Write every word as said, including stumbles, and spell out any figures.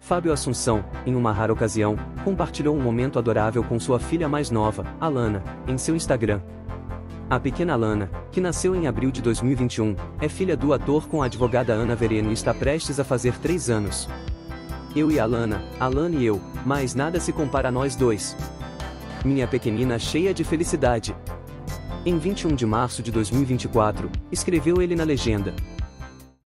Fábio Assunção, em uma rara ocasião, compartilhou um momento adorável com sua filha mais nova, Alana, em seu Instagram. A pequena Alana, que nasceu em abril de dois mil e vinte e um, é filha do ator com a advogada Ana Vereno e está prestes a fazer três anos. Eu e Alana, Alana e eu, mas nada se compara a nós dois. Minha pequenina cheia de felicidade. Em vinte e um de março de dois mil e vinte e quatro, escreveu ele na legenda.